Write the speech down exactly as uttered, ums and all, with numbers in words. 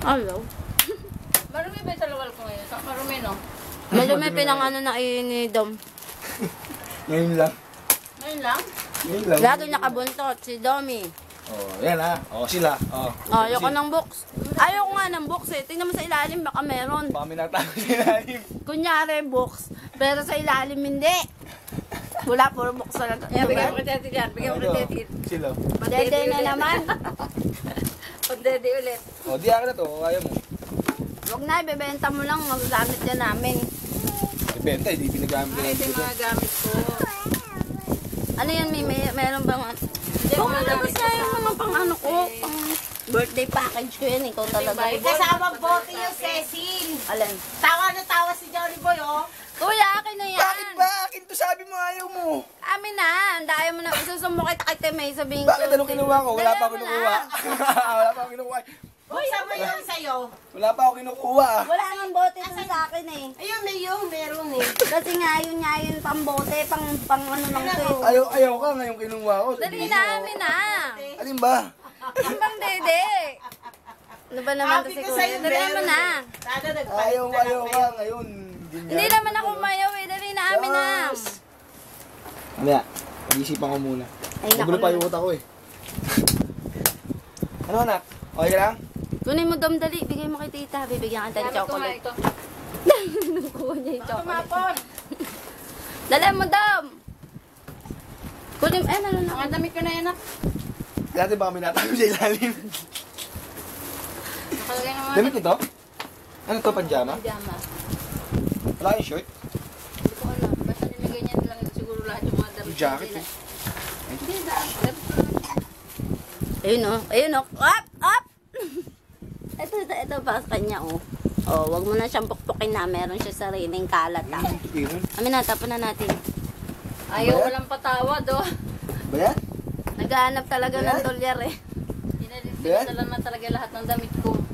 Ayaw. Marumi ba yung talawal ko ngayon? Marumi, no? Malumi pinangano na iyon ni Dom. Ngayon lang. Ngayon lang? Ngayon lang. Lalo nakabuntot, si Domi. Oh, yan ha. Oh, sila. Oh. Oh, ayoko ng box. Ayoko nga ng box eh. Tingnan mo sa ilalim, baka meron. Baka may natago sa ilalim. Kunyari box, pero sa ilalim hindi. Wala, puro box talaga. Ayan, bigyan mo kay Teti yan. Bigyan mo kay Teti. Sila. Dede na naman. Pag-dede ulit. Oh, di akin na to. Kaya mo. Huwag na, ibebenta mo lang. Magagamit yan namin. Ibenta, hindi pinagamit ko. Ay, ito yung mga gamit ko. Ano yan, may, may meron bang... Kung ano ba sa yung mga pang ano ko, pang birthday package ko yan, ikaw talaga. May Kasama bote yung Cecil. Alin? Tawa na tawa si Johnny Boy, oh. Kuya, akin na yan. Bakit ba? Akin to sabi mo ayaw mo. Amin na. Dahil mo na isusumukit kay Temay, sabihin ko. Bakit anong kinuha ko? Wala pa ako Dala mo kinukuha. na. Wala pa ako kinukuha. Buksan mo yun sa'yo. Wala pa ako kinukuha. Wala nang bote dun sa akin eh. Ayun, may yung meron eh. Kasi nga yun nga yun pang bote, pang, pang ano lang to eh. Ayaw, ayaw ka ngayong kinuha ko. Dali na, amin na. Alin ba? Yung pang dede. Ano ba naman Sabi kasi ko ko? sa'yo, Dali mo meron na. eh. Sana nagpalit Ayaw, na lang ayaw ka kayo. ngayon. Hindi naman ako mayaw eh. Dali na, amin na. Mamaya, pag-isipan ko muna. Ay, naku Magulo pa yung naman. utak ko eh. Ano anak? Okay ka lang? Kunin mo dom, dali. Bigay mo kay tita. Bibigyan kita ng Gamit ko nga chocolate. ito. Nakuha niya yung chocolate. Tumapon. Dali mo dom. Kunin mo, eh, ano na. Ang damit ko na yan, ah. Dati baka may natago sa ilalim. Nakalagay ng mga Damit ito? Ano to, panjama? pajama. Wala kayong shirt? Hindi ko alam. Basta nilagay niya lang ito siguro lahat yung mga damit. Yung jacket nila. eh. Hindi, dapat. Ayun o. Ayun o. Up! Up! ito, ito, ito pa sa kanya o. Oh, wag mo na siyang pukpukin na. Meron siya sariling kalat ha. Tingin. Amin na, tapon na natin. Ayaw walang patawad, oh. Ba yan? Naghahanap talaga ng Ayan. dolyar eh. Pinalitin na lang na talaga lahat ng damit ko.